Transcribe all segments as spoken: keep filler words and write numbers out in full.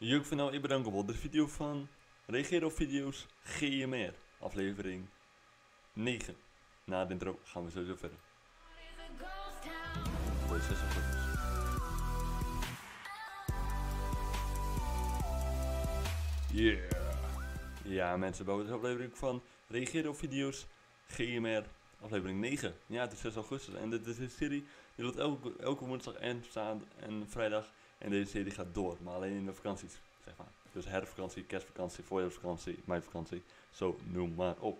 Yo, ik vind nou even bedanken voor de video van reageer op video's G M R, aflevering negen. Na de intro gaan we sowieso verder. Voor zes augustus. Yeah. Ja mensen, bij deze aflevering van reageer op video's G M R, aflevering negen. Ja, het is zes augustus en dit is een serie die loopt elke, elke woensdag en zaterdag en vrijdag. En deze serie gaat door, maar alleen in de vakanties, zeg maar. Dus herfstvakantie, kerstvakantie, voorjaarsvakantie, meivakantie, zo noem maar op.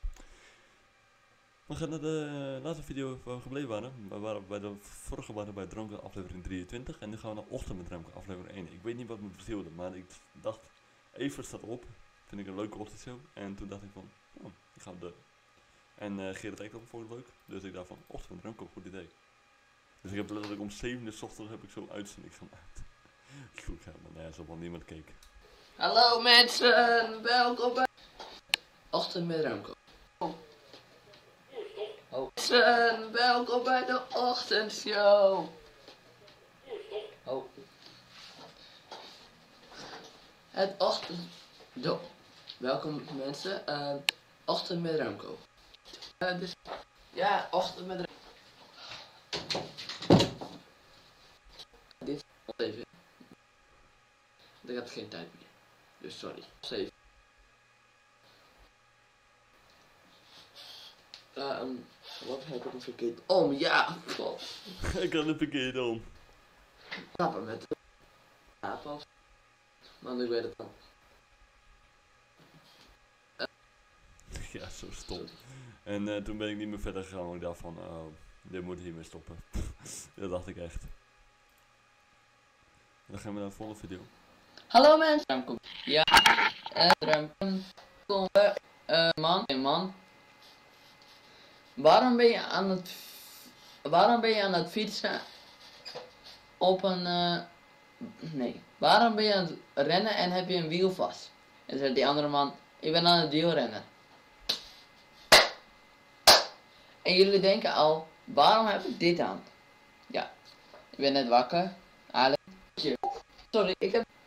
We gaan naar de laatste video waar we gebleven waren. We waren bij de vorige waren bij dronken aflevering drieëntwintig en nu gaan we naar ochtend met dronken aflevering één. Ik weet niet wat me bezielde, maar ik dacht, Evert staat op, vind ik een leuke ochtendshow. En toen dacht ik van, oh, ik ga de... En uh, Gerrit Eekhoff vond het leuk, dus ik dacht van, ochtend met dronken, goed idee. Dus ik heb letterlijk om zeven uur 's ochtends heb ik zo'n uitzending gemaakt. Ik vroeg helemaal nergens op, want niemand keek. Hallo mensen, welkom bij Ochtend met Remco. Oh. Mensen, welkom bij de ochtendshow. Oh. Het ochtend... Do. Welkom mensen, uh, Ochtend met Remco. Uh, dus... Ja, Ochtend met Remco. Dit even. Ik heb geen tijd meer. Dus sorry. Even. Uh, um, wat heb ik een verkeerd om? Ja, klopt. Ik had een verkeerd om. Klappen met de appels. Maar ik weet het al. Uh. Ja, zo stom. En uh, toen ben ik niet meer verder gegaan, want ik dacht van, oh, dit moet hiermee stoppen. Dat dacht ik echt. Dan gaan we naar de volgende video. Hallo mensen. Ja, en Remco. Kom, uh, man, hey man. Waarom ben je aan het, waarom ben je aan het fietsen op een, uh, nee, waarom ben je aan het rennen en heb je een wiel vast? En zegt die andere man, ik ben aan het wielrennen. En jullie denken al, waarom heb ik dit aan? Ja, ik ben net wakker. Eigenlijk. Sorry, ik heb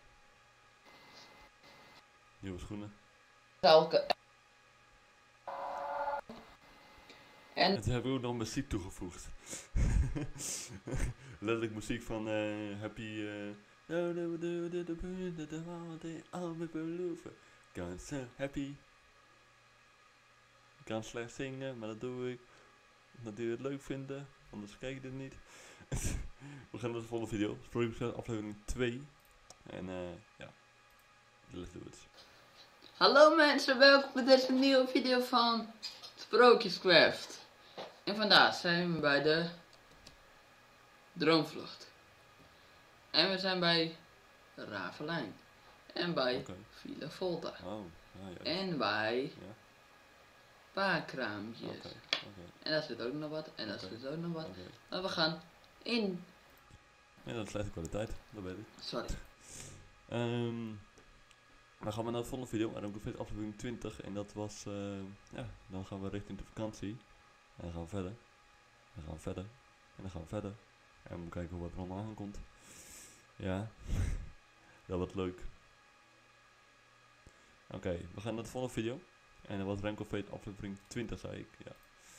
Nieuwe schoenen. elke. En En toen heb ik ook nog muziek toegevoegd. Letterlijk muziek van uh, Happy... Uh, ik ben zo happy. Ik kan slecht zingen, maar dat doe ik. Omdat jullie het leuk vinden, anders kijk je dit niet. We gaan naar de volgende video. Sprookjescraft aflevering twee. En uh, ja, let's do it. Hallo mensen, welkom bij deze nieuwe video van Sprookjescraft. En vandaag zijn we bij de Droomvlucht. En we zijn bij Ravelijn. En bij Okay. Villa Volta. Oh, ah, ja. En bij Ja. Paarkraampjes. Okay, okay. En daar zit ook nog wat. En daar Okay. zit ook nog wat. Okay. Maar we gaan in. Ja, dat is slechte kwaliteit, dat weet ik. Sorry. Um, dan gaan we naar de volgende video, en dan komt aflevering twintig. En dat was, uh, ja, dan gaan we richting de vakantie. En dan gaan we verder. Dan gaan we verder. En dan gaan we verder. En we kijken wat er allemaal aankomt. Ja, dat wordt leuk. Oké, okay, we gaan naar de volgende video. En dat was Remco Feest aflevering twintig, zei ik. Ja.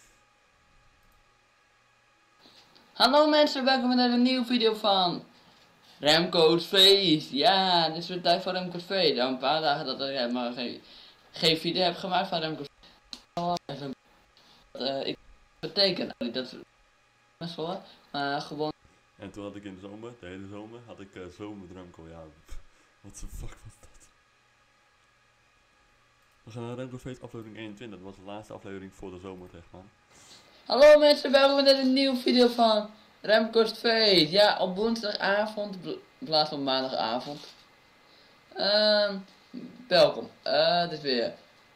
Hallo mensen, welkom bij een nieuwe video van Remco's Feest. Ja, dit is weer tijd voor Remco's Feest. Al een paar dagen dat ik helemaal geen, geen video heb gemaakt van Remco's Feest. Uh, ik betekent dat is voor, maar gewoon. En toen had ik in de zomer, de hele zomer, had ik uh, zomer Remco. Ja, wat de fuck was dat? We gaan naar Remco's Feest aflevering eenentwintig. Dat was de laatste aflevering voor de zomer, zeg maar. Hallo mensen, welkom bij een nieuwe video van Remco's Feest. Ja, op woensdagavond, in plaats van maandagavond. Uh, welkom. Uh, dit is weer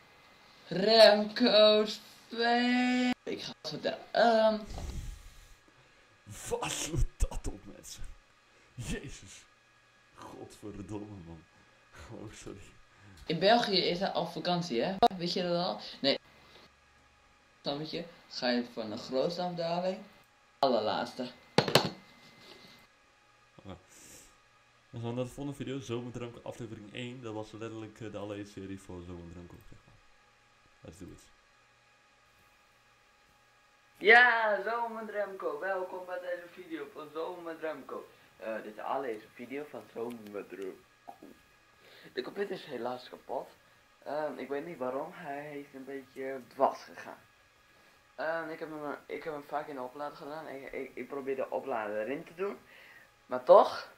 Remco's Feest. Ik ga het vertellen. Um, Wat sloeg dat op, mensen? Jezus. Godverdomme, man. Oh, sorry. In België is dat al vakantie, hè? Weet je dat al? Nee. Sammetje, ga je van de grootste afdaling, allerlaatste. Dan gaan we naar de volgende video, Zomerdrank aflevering één. Dat was letterlijk uh, de allereerste serie voor Zomerdrank, zeg maar. Let's do it. Ja, Zomer met Remco. Welkom bij deze video van Zomer met Remco. Uh, dit is de allereerste video van Zomer met Remco. De computer is helaas kapot. Uh, ik weet niet waarom, hij is een beetje dwars gegaan. Uh, ik, heb hem, ik heb hem vaak in de oplader gedaan. Ik, ik, ik probeer de oplader erin te doen. Maar toch...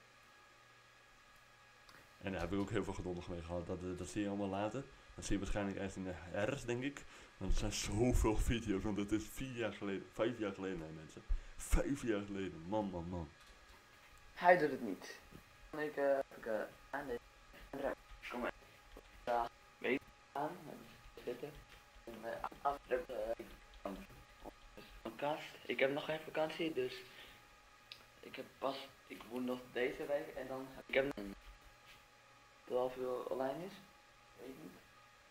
En daar heb ik ook heel veel gedondig mee gehad. Dat, uh, dat zie je allemaal later. Dat zie je waarschijnlijk eerst in de herfst, denk ik. Want er zijn zoveel video's, want het is vier jaar geleden, vijf jaar geleden, nee mensen. Vijf jaar geleden, man, man, man. Hij doet het niet. Ik, uh, ik, uh, aan de kom maar. Ja, weet je, aan, zitten. En uh, afdruk, uh, een kast. Ik heb nog geen vakantie, dus ik heb pas, ik moet nog deze week en dan heb ik heb een twaalf uur online is. Weet ik niet.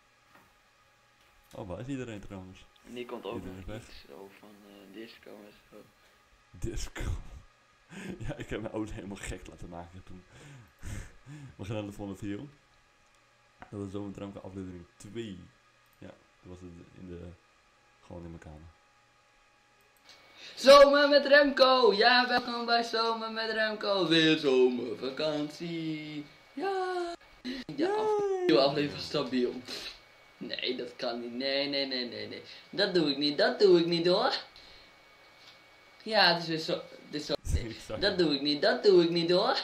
Oh, waar is iedereen trouwens? En die komt ook Iedereen nog weg. iets zo van uh, disco en zo. Disco. Ja, ik heb mijn auto helemaal gek laten maken toen. We gaan naar de volgende video. Dat was Zomerdrank aflevering twee. Ja, dat was het in de, gewoon in mijn kamer. Zomer met Remco! Ja, welkom bij Zomer met Remco. Weer zomervakantie. Ja! De nieuwe aflevering stabiel. Nee, dat kan niet. Nee, nee, nee, nee, nee. Dat doe ik niet. Dat doe ik niet hoor. Ja, het is weer zo. Dit is zo. Nee. Dat doe ik niet. Dat doe ik niet hoor.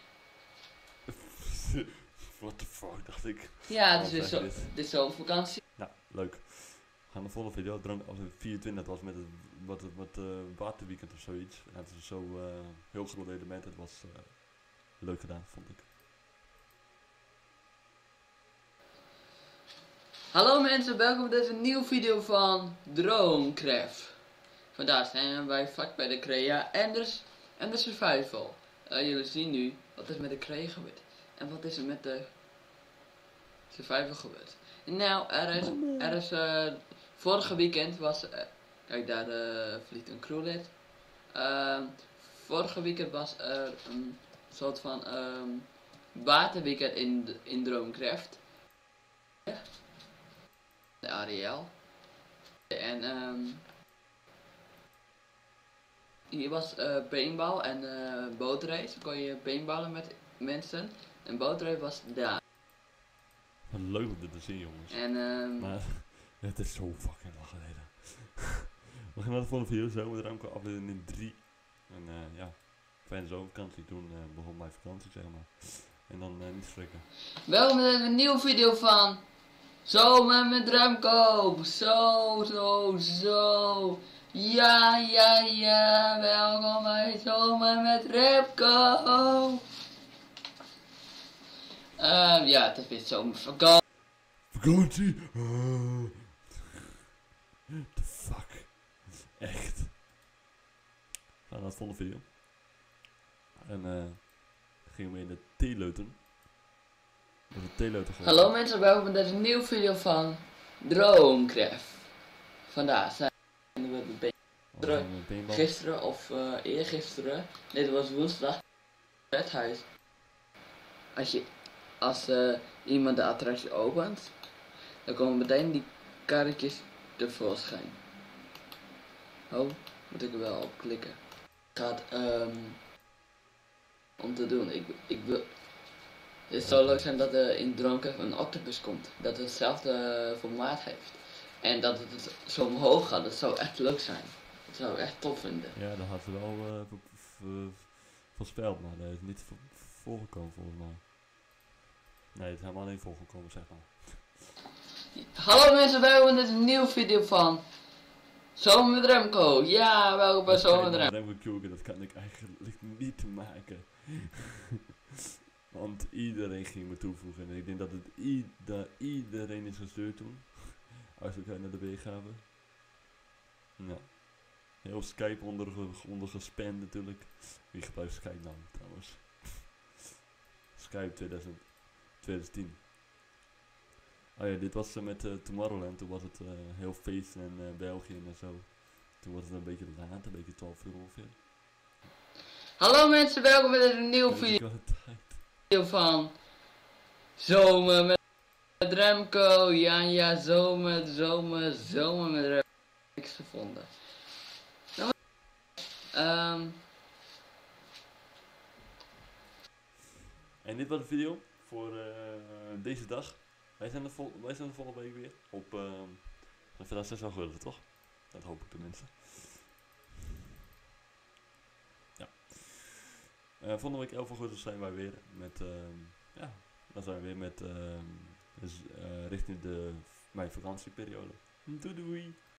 What the fuck, dacht ik. Ja, het is weer zo. Dit is zomervakantie. Nou, leuk. We gaan de volgende video, drank aflevering vierentwintig, dat was met het wat, wat, uh, waterweekend of zoiets. En het is zo uh, heel groot element, het was uh, leuk gedaan, vond ik. Hallo mensen, welkom bij deze nieuwe video van Droomcraft. Vandaag zijn we bij vak bij de Crea en de, en de Survival. Uh, jullie zien nu wat is met de Crea gebeurd. En wat is er met de Survival gebeurd. Nou, er is, er is uh, vorige weekend was, uh, kijk daar uh, vliegt een crewlid. Uh, vorige weekend was er een soort van um, waterweekend in, in Droomcraft. De Ariel. En um, hier was uh, paintball en uh, bootrace. Dan kon je paintballen met mensen. En bootrace was daar. Wat leuk om dit te zien, jongens. En um, maar het is zo fucking lang geleden. We gaan naar de volgende video, zo met Remco aflevering drie. En uh, ja, fijne zomervakantie. Toen uh, begon mijn vakantie, zeg maar. En dan uh, niet schrikken. Welkom bij een nieuwe video van Zomer met Remco. Zo, zo, zo. Ja, ja, ja. Welkom bij Zomer met Remco. Uh, ja, het is weer zomervakantie. Vakantie? Uh, the fuck? Echt? We gaan naar het volgende video. En uh, gingen we in de theeleuten. Hallo mensen, welkom bij deze nieuwe video van Droomcraft. Vandaag zijn we bij gisteren of uh, eergisteren. Dit was woensdag. Het huis. Als je als uh, iemand de attractie opent, dan komen meteen die karretjes tevoorschijn. Oh, moet ik er wel op klikken. Het gaat um, om te doen. Ik, ik wil. Het zou leuk zijn dat er in Droomcraft een octopus komt. Dat het hetzelfde formaat heeft. En dat het zo omhoog gaat. Dat zou echt leuk zijn. Dat zou ik echt tof vinden. Ja, dat had ze wel uh, voorspeld, maar dat is niet voorgekomen volgens mij. Nee, het is helemaal niet voorgekomen, zeg maar. Hallo mensen, welkom bij deze nieuwe video van Zomer met Remco. Ja, welkom bij Zomer met Remco. Remco, dat kan ik eigenlijk niet maken. Want iedereen ging me toevoegen en ik denk dat het ieder, iedereen is gestuurd toen. Als we kijken naar de weergave. Ja. Heel Skype onder, onder gespamd natuurlijk. Wie gebruikt Skype dan trouwens? Skype twintig twintig. Oh ja, dit was uh, met uh, Tomorrowland. Toen was het uh, heel feest in uh, België en zo. Toen was het een beetje laat, een beetje twaalf uur ongeveer. Hallo mensen, welkom bij een nieuwe Deze video kwaliteit. van Zomer met Remco. Ja, ja, zomer, zomer, zomer met Remco. Niks gevonden. Nou, ehm En dit was de video voor uh, deze dag. Wij zijn, de vol wij zijn de volgende week weer op uh, vandaag zes augustus, toch? Dat hoop ik tenminste. Ja. Uh, volgende week elf augustus zijn wij weer met, uh, ja, dan zijn we weer met, uh, dus, uh, richting de mijn vakantieperiode. Doei doei!